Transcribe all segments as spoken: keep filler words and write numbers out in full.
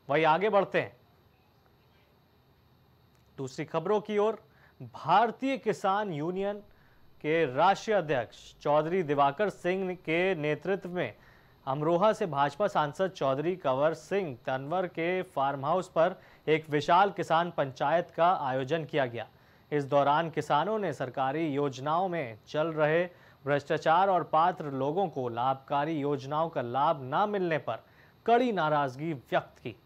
वही आगे बढ़ते हैं दूसरी खबरों की ओर। भारतीय किसान यूनियन के राष्ट्रीय अध्यक्ष चौधरी दिवाकर सिंह के नेतृत्व में अमरोहा से भाजपा सांसद चौधरी कंवर सिंह तंवर के फार्म हाउस पर एक विशाल किसान पंचायत का आयोजन किया गया। इस दौरान किसानों ने सरकारी योजनाओं में चल रहे भ्रष्टाचार और पात्र लोगों को लाभकारी योजनाओं का लाभ न मिलने पर कड़ी नाराजगी व्यक्त की।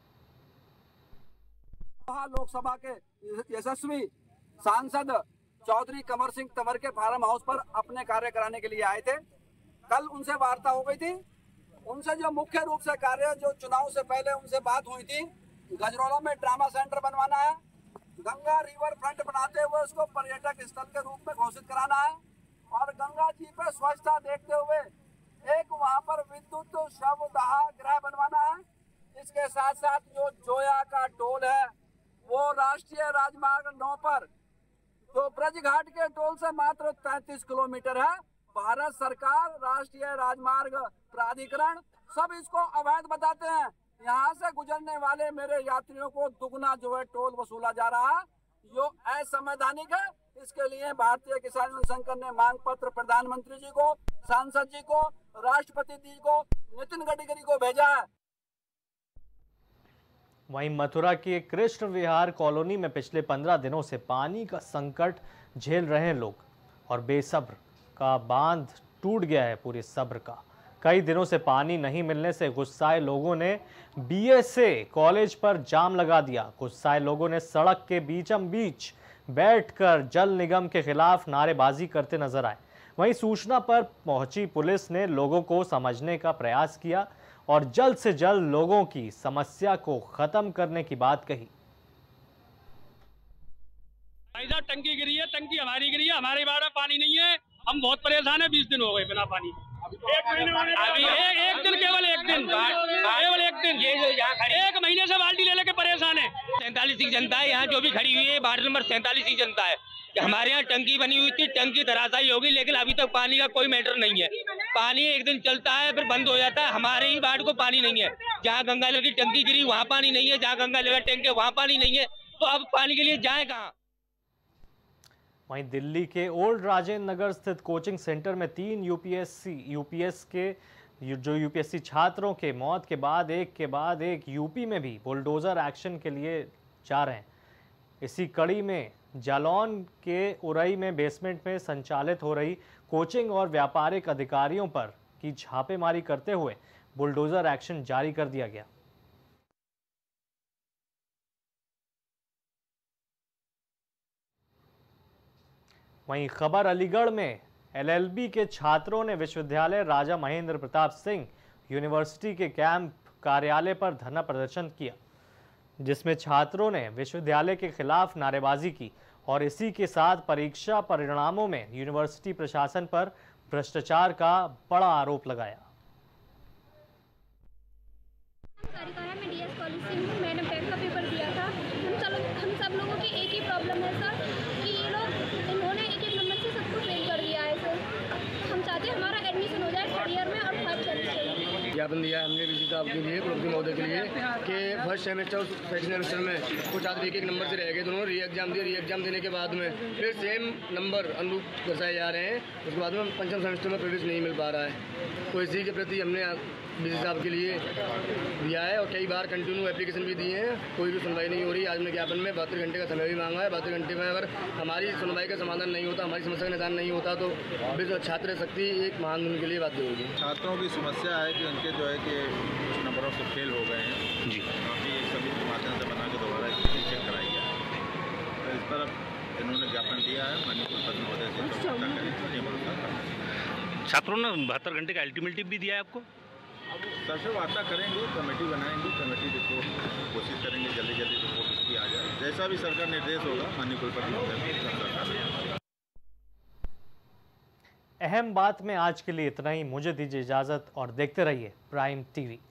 लोकसभा के यशस्वी सांसद चौधरी कंवर सिंह तंवर के फार्म हाउस पर अपने कार्य कराने के लिए आए थे। कल उनसे वार्ता हो गई थी। उनसे जो मुख्य रूप से कार्य जो चुनाव से पहले उनसे बात हुई थी, गजरौला में ड्रामा सेंटर बनवाना है, गंगा रिवर फ्रंट बनाते हुए उसको पर्यटक स्थल के रूप में घोषित कराना है और गंगा जी पे स्वच्छता देखते हुए एक वहां पर विद्युत शवदाह गृह बनवाना है। इसके साथ साथ जो जोया का टोल है वो राष्ट्रीय राजमार्ग नौ पर जो ब्रज घाट के टोल से मात्र तैंतीस किलोमीटर है। भारत सरकार, राष्ट्रीय राजमार्ग प्राधिकरण सब इसको अवैध बताते हैं। यहाँ से गुजरने वाले मेरे यात्रियों को दुगना जो है टोल वसूला जा रहा है, जो असंवैधानिक है। इसके लिए भारतीय किसान संगठन ने मांग पत्र प्रधानमंत्री जी को, सांसद जी को, राष्ट्रपति जी को, नितिन गडकरी को भेजा है। वहीं मथुरा के कृष्ण विहार कॉलोनी में पिछले पंद्रह दिनों से पानी का संकट झेल रहे हैं लोग और बेसब्र का बांध टूट गया है पूरे सब्र का। कई दिनों से पानी नहीं मिलने से गुस्साए लोगों ने बीएसए कॉलेज पर जाम लगा दिया। गुस्साए लोगों ने सड़क के बीचम बीच बैठकर जल निगम के खिलाफ नारेबाजी करते नजर आए। वहीं सूचना पर पहुंची पुलिस ने लोगों को समझने का प्रयास किया और जल्द से जल्द लोगों की समस्या को खत्म करने की बात कही। टंकी गिरी है, टंकी हमारी गिरी है, हमारे बारे में पानी नहीं है। हम बहुत परेशान है, बीस दिन हो गए बिना पानी। अभी एक, एक दिन केवल एक दिन केवल एक दिन ये जो यहाँ खड़े एक महीने से बाल्टी ले लेके परेशान है। सैंतालीस की जनता है यहाँ जो भी खड़ी हुई है, वार्ड नंबर सैंतालीस की जनता है। हमारे यहाँ टंकी बनी हुई थी, टंकी धराशायी होगी, लेकिन अभी तक पानी का कोई मैटर नहीं है। पानी एक दिन चलता है फिर बंद हो जाता है। हमारे ही वार्ड को पानी नहीं है। जहाँ गंगा नगर की टंकी गिरी वहाँ पानी नहीं है, जहाँ गंगा नगर टैंक है वहाँ पानी नहीं है। तो अब पानी के लिए जाए कहाँ? वहीं दिल्ली के ओल्ड राजेंद्र नगर स्थित कोचिंग सेंटर में तीन यूपीएससी यूपीएस के जो यूपीएससी छात्रों के मौत के बाद एक के बाद एक यूपी में भी बुलडोजर एक्शन के लिए जा रहे हैं। इसी कड़ी में जालौन के उरई में बेसमेंट में संचालित हो रही कोचिंग और व्यापारिक अधिकारियों पर की छापेमारी करते हुए बुलडोजर एक्शन जारी कर दिया गया। वहीं खबर अलीगढ़ में एलएलबी के छात्रों ने विश्वविद्यालय राजा महेंद्र प्रताप सिंह यूनिवर्सिटी के कैंप कार्यालय पर धरना प्रदर्शन किया, जिसमें छात्रों ने विश्वविद्यालय के खिलाफ नारेबाजी की और इसी के साथ परीक्षा परिणामों में यूनिवर्सिटी प्रशासन पर भ्रष्टाचार का बड़ा आरोप लगाया। मैं डीएस कॉलेज से हूँ। मैंने बैक का पेपर दिया था। हम सब हम सब लोगों की एक ही प्रॉब्लम है सर कि ये लोग इन्होंने एक एक नंबर से सबको फेल कर दिया है सर। हम चाहते हैं हमारा एडमिशन हो जाए थर्ड ईयर में और फर्स्ट सेमेस्टर में। ज्ञापन दिया हमने वीसी साहब के लिए, प्रोफेसर महोदय के लिए कि फर्स्ट सेमेस्टर और सेकंड सेमेस्टर में कुछ छात्र एक एक नंबर से रह गए, तो उन्होंने री एग्जाम दिया। री एग्जाम देने के बाद में फिर सेम नंबर अनुरूप दर्शाए जा रहे हैं। उसके बाद में पंचम सेमेस्टर में प्रवेश नहीं मिल पा रहा है। तो इसी के प्रति हमने वीसी साहब के लिए दिया है और कई बार कंटिन्यू एप्लीकेशन भी दिए हैं, कोई भी सुनवाई नहीं हो रही। आज में ज्ञापन में बहत्तर घंटे का समय भी मांगा है। बहत्तर घंटे में अगर हमारी सुनवाई का समाधान नहीं होता, हमारी समस्या का निदान नहीं होता, तो छात्र शक्ति एक महान उनके लिए बाध्य होगी। छात्रों की समस्या है कि उनके जो है कि कुछ नंबरों से फेल हो गए हैं जी, काफ़ी एक सभी के माध्यम से बना के दोबारा चेक कराई गया है। तो इस पर अब इन्होंने ज्ञापन दिया है माननीय कुलपति महोदय से चर्चा करें। छात्रों ने बहत्तर घंटे का अल्टीमेटिव भी दिया है आपको? अब सर से वार्ता करेंगे, कमेटी बनाएंगे, कमेटी रिपोर्ट कोशिश करेंगे जल्दी जल्दी रिपोर्ट उसकी आ जाए। जैसा भी सरकार निर्देश होगा माननीय कुलपति महोदय। अहम बात में आज के लिए इतना ही। मुझे दीजिए इजाजत और देखते रहिए प्राइम टीवी।